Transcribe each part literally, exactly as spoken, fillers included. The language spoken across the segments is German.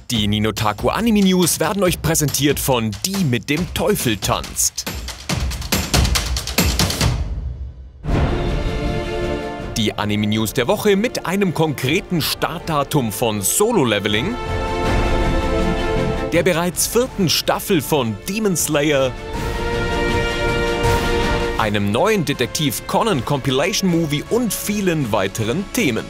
Die Ninotaku Anime News werden euch präsentiert von Die mit dem Teufel tanzt. Die Anime News der Woche mit einem konkreten Startdatum von Solo Leveling, der bereits vierten Staffel von Demon Slayer, einem neuen Detektiv Conan Compilation Movie und vielen weiteren Themen.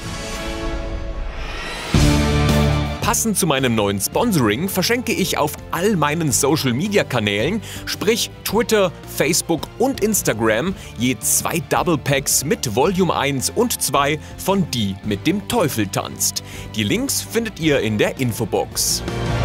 Passend zu meinem neuen Sponsoring verschenke ich auf all meinen Social-Media-Kanälen, sprich Twitter, Facebook und Instagram, je zwei Double Packs mit Volume eins und zwei von Die mit dem Teufel tanzt. Die Links findet ihr in der Infobox.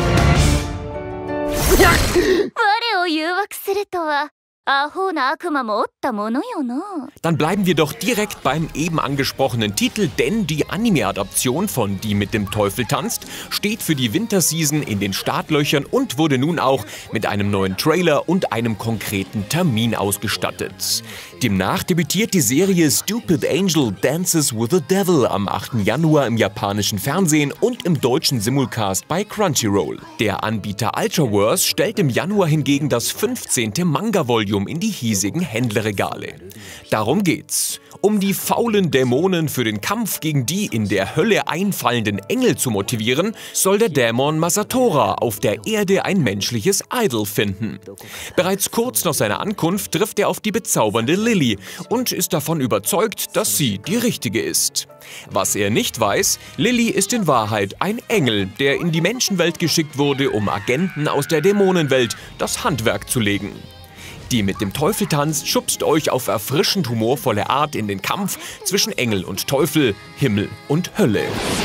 Dann bleiben wir doch direkt beim eben angesprochenen Titel, denn die Anime-Adaption von Die mit dem Teufel tanzt steht für die Winterseason in den Startlöchern und wurde nun auch mit einem neuen Trailer und einem konkreten Termin ausgestattet. Demnach debütiert die Serie Stupid Angel Dances with the Devil am achten Januar im japanischen Fernsehen und im deutschen Simulcast bei Crunchyroll. Der Anbieter Ultraverse stellt im Januar hingegen das fünfzehnte Manga-Volume in die hiesigen Händlerregale. Darum geht's. Um die faulen Dämonen für den Kampf gegen die in der Hölle einfallenden Engel zu motivieren, soll der Dämon Masatora auf der Erde ein menschliches Idol finden. Bereits kurz nach seiner Ankunft trifft er auf die bezaubernde Lily und ist davon überzeugt, dass sie die richtige ist. Was er nicht weiß, Lily ist in Wahrheit ein Engel, der in die Menschenwelt geschickt wurde, um Agenten aus der Dämonenwelt das Handwerk zu legen. Die mit dem Teufel tanzt schubst euch auf erfrischend humorvolle Art in den Kampf zwischen Engel und Teufel, Himmel und Hölle.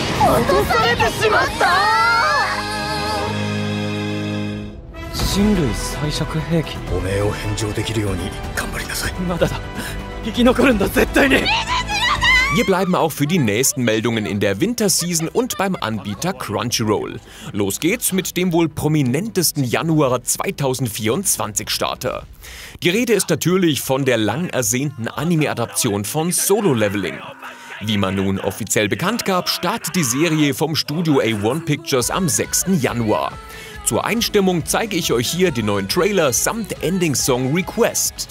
Wir bleiben auch für die nächsten Meldungen in der Winterseason und beim Anbieter Crunchyroll. Los geht's mit dem wohl prominentesten Januar zweitausendvierundzwanzig Starter. Die Rede ist natürlich von der lang ersehnten Anime-Adaption von Solo Leveling. Wie man nun offiziell bekannt gab, startet die Serie vom Studio A eins Pictures am sechsten Januar. Zur Einstimmung zeige ich euch hier den neuen Trailer samt Ending-Song Request.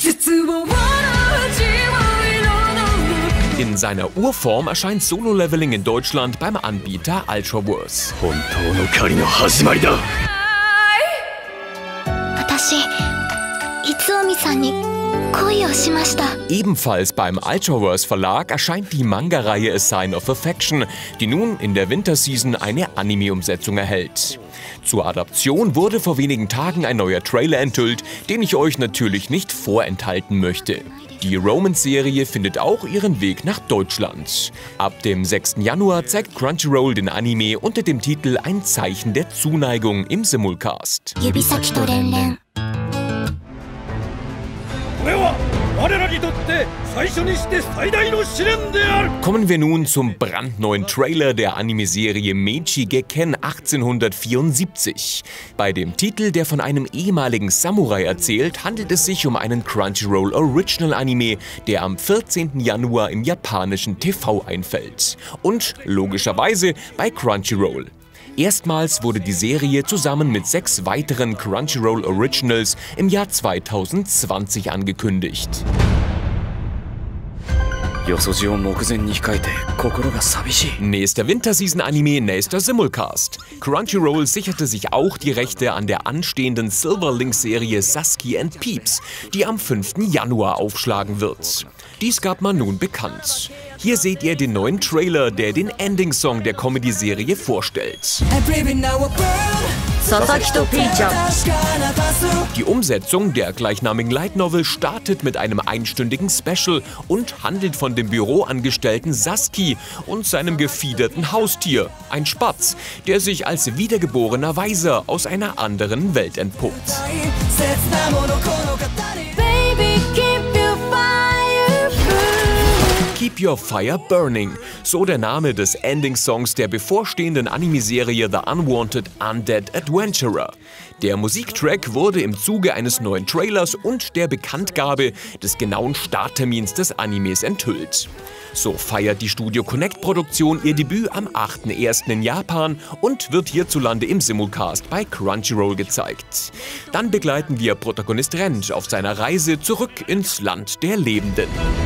In seiner Urform erscheint Solo Leveling in Deutschland beim Anbieter Ultraverse. Ebenfalls beim Ultraverse Verlag erscheint die Manga-Reihe A Sign of Affection, die nun in der Winterseason eine Anime-Umsetzung erhält. Zur Adaption wurde vor wenigen Tagen ein neuer Trailer enthüllt, den ich euch natürlich nicht vorenthalten möchte. Die Romance-Serie findet auch ihren Weg nach Deutschland. Ab dem sechsten Januar zeigt Crunchyroll den Anime unter dem Titel Ein Zeichen der Zuneigung im Simulcast. Kommen wir nun zum brandneuen Trailer der Anime-Serie Meiji Gekken achtzehnhundertvierundsiebzig. Bei dem Titel, der von einem ehemaligen Samurai erzählt, handelt es sich um einen Crunchyroll Original Anime, der am vierzehnten Januar im japanischen T V einfällt. Und logischerweise bei Crunchyroll. Erstmals wurde die Serie zusammen mit sechs weiteren Crunchyroll Originals im Jahr zweitausendzwanzig angekündigt. Nächster Winterseason-Anime, nächster Simulcast. Crunchyroll sicherte sich auch die Rechte an der anstehenden Silverlink-Serie Sasuke and Peeps, die am fünften Januar aufschlagen wird. Dies gab man nun bekannt. Hier seht ihr den neuen Trailer, der den Ending-Song der Comedy-Serie vorstellt. Die Umsetzung der gleichnamigen Light Novel startet mit einem einstündigen Special und handelt von dem Büroangestellten Sasuke und seinem gefiederten Haustier, ein Spatz, der sich als wiedergeborener Weiser aus einer anderen Welt entpuppt. Keep Keep Your Fire Burning, so der Name des Ending-Songs der bevorstehenden Anime-Serie The Unwanted Undead Adventurer. Der Musiktrack wurde im Zuge eines neuen Trailers und der Bekanntgabe des genauen Starttermins des Animes enthüllt. So feiert die Studio Connect-Produktion ihr Debüt am achten ersten in Japan und wird hierzulande im Simulcast bei Crunchyroll gezeigt. Dann begleiten wir Protagonist Rent auf seiner Reise zurück ins Land der Lebenden.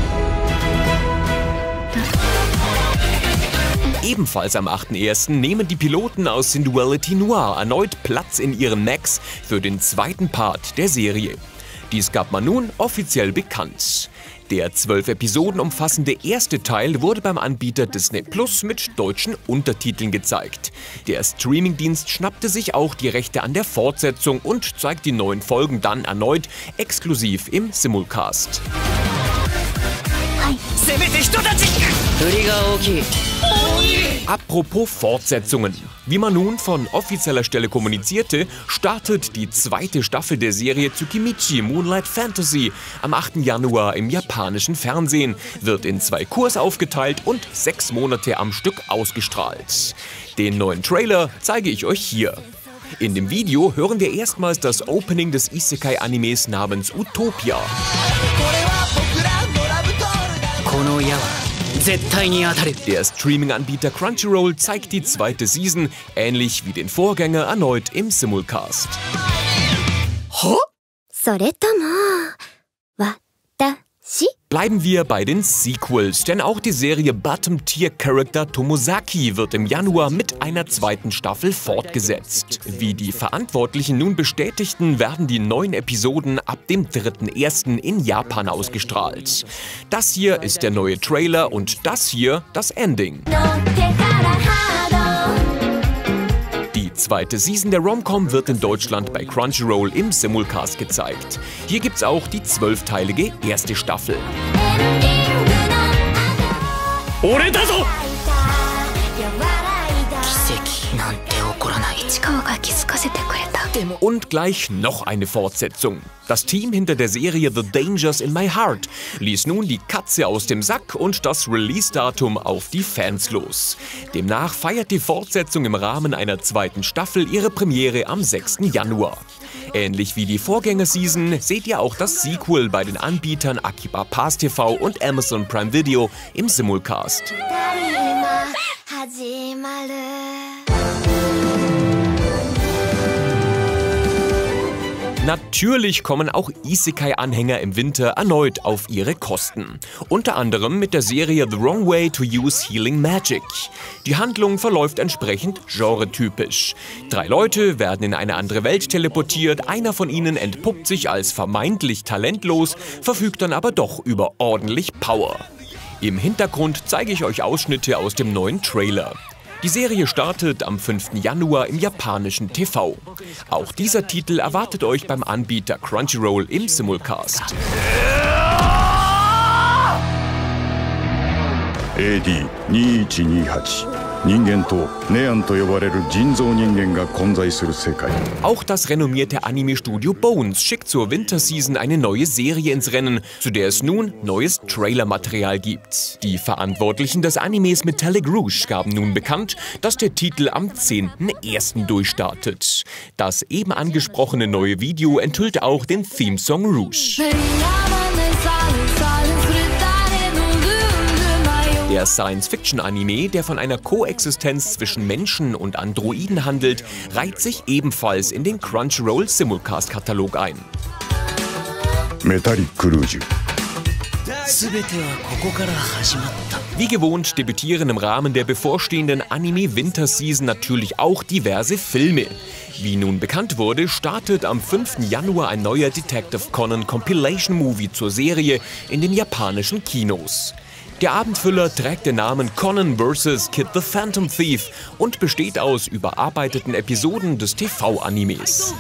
Ebenfalls am achten ersten nehmen die Piloten aus Synduality Noir erneut Platz in ihren Macs für den zweiten Part der Serie. Dies gab man nun offiziell bekannt. Der zwölf Episoden umfassende erste Teil wurde beim Anbieter Disney Plus mit deutschen Untertiteln gezeigt. Der Streamingdienst schnappte sich auch die Rechte an der Fortsetzung und zeigt die neuen Folgen dann erneut exklusiv im Simulcast. Apropos Fortsetzungen. Wie man nun von offizieller Stelle kommunizierte, startet die zweite Staffel der Serie Tsukimichi Moonlight Fantasy am achten Januar im japanischen Fernsehen, wird in zwei Kurs aufgeteilt und sechs Monate am Stück ausgestrahlt. Den neuen Trailer zeige ich euch hier. In dem Video hören wir erstmals das Opening des Isekai-Animes namens Utopia. Der Streaming-Anbieter Crunchyroll zeigt die zweite Season, ähnlich wie den Vorgänger, erneut im Simulcast. Bleiben wir bei den Sequels, denn auch die Serie Bottom-Tier-Character Tomozaki wird im Januar mit einer zweiten Staffel fortgesetzt. Wie die Verantwortlichen nun bestätigten, werden die neuen Episoden ab dem dritten ersten in Japan ausgestrahlt. Das hier ist der neue Trailer und das hier das Ending. Die zweite Season der Rom-Com wird in Deutschland bei Crunchyroll im Simulcast gezeigt. Hier gibt's auch die zwölfteilige erste Staffel. Und gleich noch eine Fortsetzung. Das Team hinter der Serie The Dangers in My Heart ließ nun die Katze aus dem Sack und das Release-Datum auf die Fans los. Demnach feiert die Fortsetzung im Rahmen einer zweiten Staffel ihre Premiere am sechsten Januar. Ähnlich wie die Vorgänger-Season seht ihr auch das Sequel bei den Anbietern Akiba Pass T V und Amazon Prime Video im Simulcast. Natürlich kommen auch Isekai-Anhänger im Winter erneut auf ihre Kosten. Unter anderem mit der Serie The Wrong Way to Use Healing Magic. Die Handlung verläuft entsprechend genretypisch. Drei Leute werden in eine andere Welt teleportiert, einer von ihnen entpuppt sich als vermeintlich talentlos, verfügt dann aber doch über ordentlich Power. Im Hintergrund zeige ich euch Ausschnitte aus dem neuen Trailer. Die Serie startet am fünften Januar im japanischen T V. Auch dieser Titel erwartet euch beim Anbieter Crunchyroll im Simulcast. A Dにせんにじゅうはち Auch das renommierte Anime-Studio Bones schickt zur Winterseason eine neue Serie ins Rennen, zu der es nun neues Trailermaterial gibt. Die Verantwortlichen des Animes Metallic Rouge gaben nun bekannt, dass der Titel am zehnten ersten durchstartet. Das eben angesprochene neue Video enthüllt auch den Theme-Song Rouge. Der Science-Fiction-Anime, der von einer Koexistenz zwischen Menschen und Androiden handelt, reiht sich ebenfalls in den Crunchyroll Simulcast-Katalog ein. Metallic Rouge. Wie gewohnt debütieren im Rahmen der bevorstehenden Anime-Winterseason natürlich auch diverse Filme. Wie nun bekannt wurde, startet am fünften Januar ein neuer Detective Conan Compilation Movie zur Serie in den japanischen Kinos. Der Abendfüller trägt den Namen Conan versus. Kid the Phantom Thief und besteht aus überarbeiteten Episoden des T V-Animes.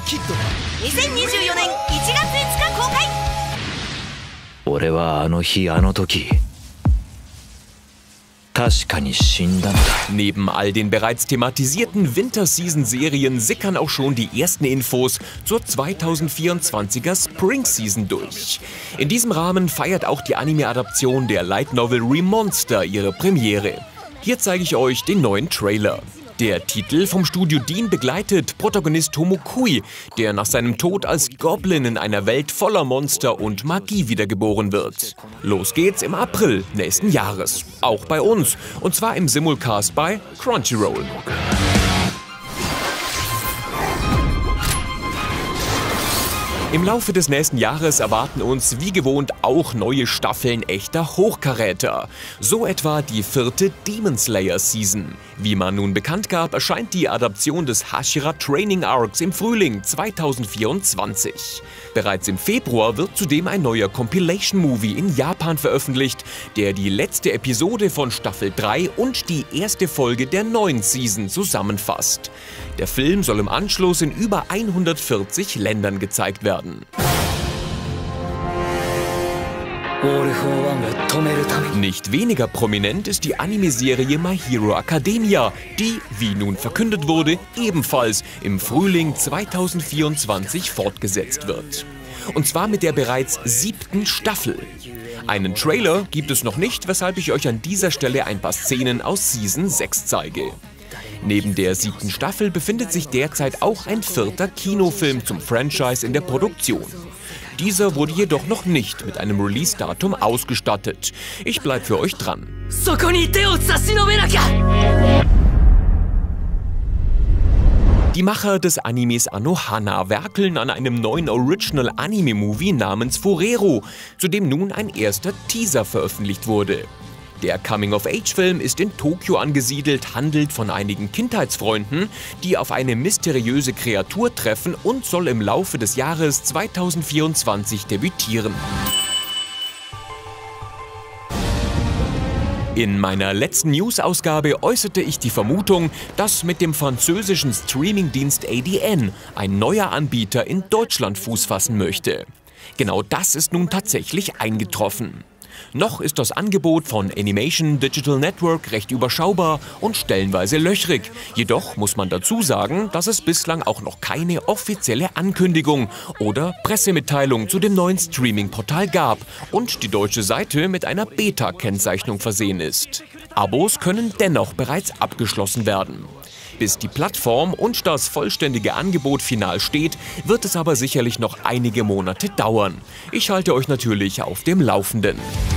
Neben all den bereits thematisierten Winter-Season-Serien sickern auch schon die ersten Infos zur zweitausendvierundzwanziger Spring-Season durch. In diesem Rahmen feiert auch die Anime-Adaption der Light Novel Remonster ihre Premiere. Hier zeige ich euch den neuen Trailer. Der Titel vom Studio Dean begleitet Protagonist Tomokui, der nach seinem Tod als Goblin in einer Welt voller Monster und Magie wiedergeboren wird. Los geht's im April nächsten Jahres, auch bei uns, und zwar im Simulcast bei Crunchyroll. Im Laufe des nächsten Jahres erwarten uns wie gewohnt auch neue Staffeln echter Hochkaräter. So etwa die vierte Demon Slayer Season. Wie man nun bekannt gab, erscheint die Adaption des Hashira Training Arcs im Frühling zweitausendvierundzwanzig. Bereits im Februar wird zudem ein neuer Compilation-Movie in Japan veröffentlicht, der die letzte Episode von Staffel drei und die erste Folge der neuen Season zusammenfasst. Der Film soll im Anschluss in über hundertvierzig Ländern gezeigt werden. Nicht weniger prominent ist die Anime-Serie My Hero Academia, die, wie nun verkündet wurde, ebenfalls im Frühling zweitausendvierundzwanzig fortgesetzt wird. Und zwar mit der bereits siebten Staffel. Einen Trailer gibt es noch nicht, weshalb ich euch an dieser Stelle ein paar Szenen aus Season sechs zeige. Neben der siebten Staffel befindet sich derzeit auch ein vierter Kinofilm zum Franchise in der Produktion. Dieser wurde jedoch noch nicht mit einem Release-Datum ausgestattet. Ich bleib für euch dran. Die Macher des Animes Anohana werkeln an einem neuen Original-Anime-Movie namens Forero, zu dem nun ein erster Teaser veröffentlicht wurde. Der Coming-of-Age-Film ist in Tokio angesiedelt, handelt von einigen Kindheitsfreunden, die auf eine mysteriöse Kreatur treffen und soll im Laufe des Jahres zweitausendvierundzwanzig debütieren. In meiner letzten News-Ausgabe äußerte ich die Vermutung, dass mit dem französischen Streamingdienst A D N ein neuer Anbieter in Deutschland Fuß fassen möchte. Genau das ist nun tatsächlich eingetroffen. Noch ist das Angebot von Animation Digital Network recht überschaubar und stellenweise löchrig. Jedoch muss man dazu sagen, dass es bislang auch noch keine offizielle Ankündigung oder Pressemitteilung zu dem neuen Streaming-Portal gab und die deutsche Seite mit einer Beta-Kennzeichnung versehen ist. Abos können dennoch bereits abgeschlossen werden. Bis die Plattform und das vollständige Angebot final steht, wird es aber sicherlich noch einige Monate dauern. Ich halte euch natürlich auf dem Laufenden.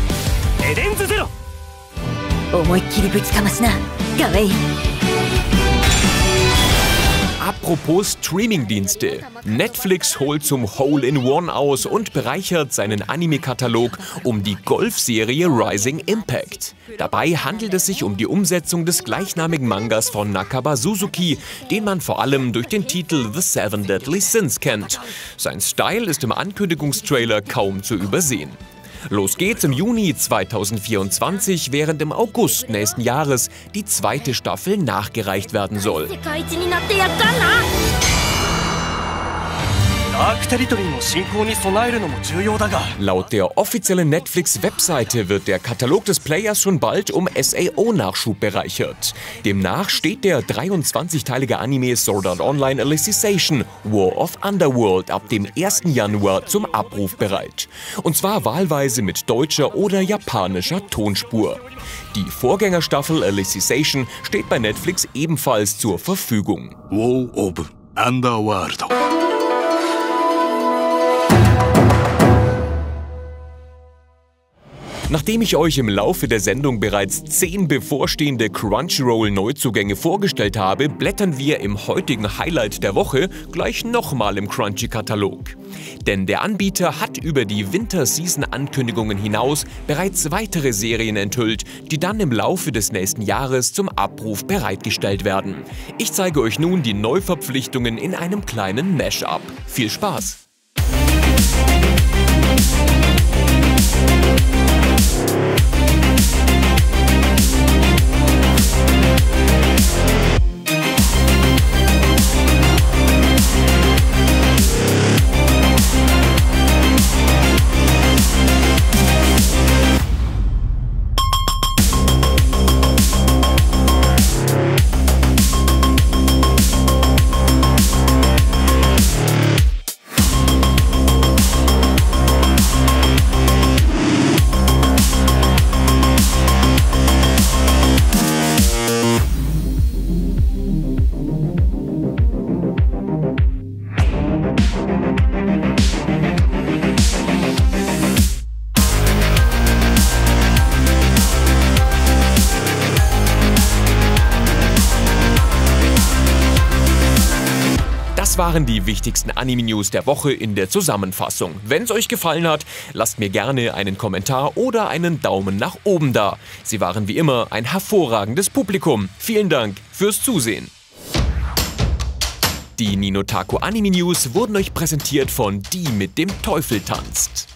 Apropos Streamingdienste. Netflix holt zum Hole-in-One aus und bereichert seinen Anime-Katalog um die Golfserie Rising Impact. Dabei handelt es sich um die Umsetzung des gleichnamigen Mangas von Nakaba Suzuki, den man vor allem durch den Titel The Seven Deadly Sins kennt. Sein Style ist im Ankündigungstrailer kaum zu übersehen. Los geht's im Juni zweitausendvierundzwanzig, während im August nächsten Jahres die zweite Staffel nachgereicht werden soll. Laut der offiziellen Netflix-Webseite wird der Katalog des Players schon bald um S A O-Nachschub bereichert. Demnach steht der dreiundzwanzigteilige Anime Sword Art Online Alicization War of Underworld ab dem ersten Januar zum Abruf bereit. Und zwar wahlweise mit deutscher oder japanischer Tonspur. Die Vorgängerstaffel Alicization steht bei Netflix ebenfalls zur Verfügung. War of Underworld. Nachdem ich euch im Laufe der Sendung bereits zehn bevorstehende Crunchyroll-Neuzugänge vorgestellt habe, blättern wir im heutigen Highlight der Woche gleich nochmal im Crunchy-Katalog. Denn der Anbieter hat über die Winter-Season-Ankündigungen hinaus bereits weitere Serien enthüllt, die dann im Laufe des nächsten Jahres zum Abruf bereitgestellt werden. Ich zeige euch nun die Neuverpflichtungen in einem kleinen Mash-up. Viel Spaß! Das waren die wichtigsten Anime-News der Woche in der Zusammenfassung. Wenn es euch gefallen hat, lasst mir gerne einen Kommentar oder einen Daumen nach oben da. Sie waren wie immer ein hervorragendes Publikum. Vielen Dank fürs Zusehen. Die Ninotaku Anime News wurden euch präsentiert von Die mit dem Teufel tanzt.